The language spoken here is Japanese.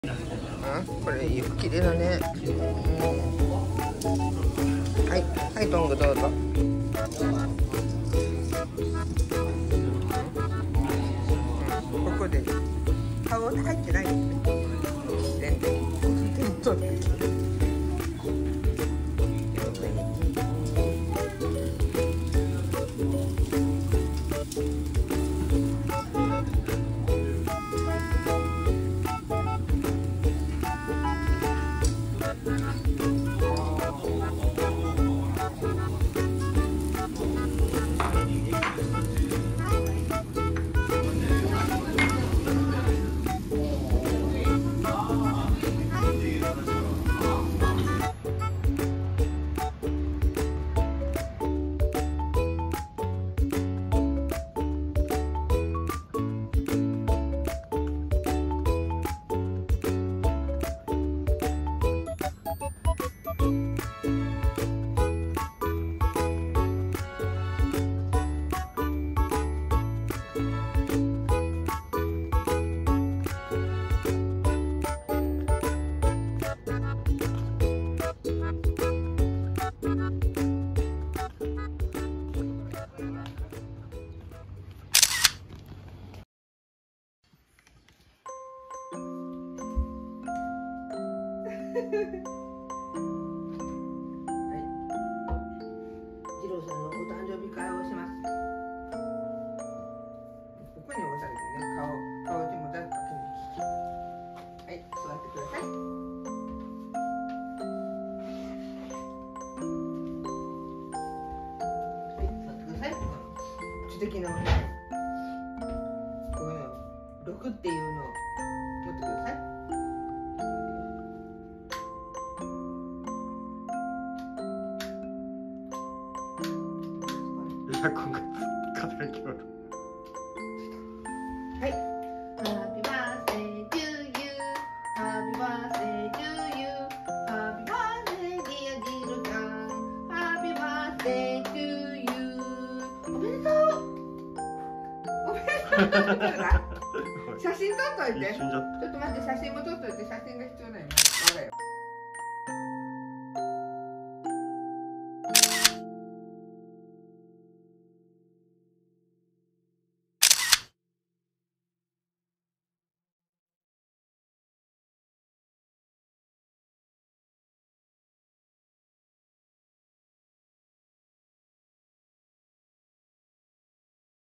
これ綺麗だね。はいはい、トングどうぞ。ここで顔入ってないですね。全然取って次郎さんのお誕生日会をします。ここに押されてね、顔にも誰かけに。はい、座ってください。はい、座ってください。知的なこういうの6っていうのを持ってください。 今回肩が決まる。 はい。Happy birthday to you. Happy birthday to you. Happy birthday dear ジロさん。Happy birthday to you. おめでとう。おめでとう。写真撮っといて。ちょっと待って、写真も撮っといて、写真が必要だよね。我が家。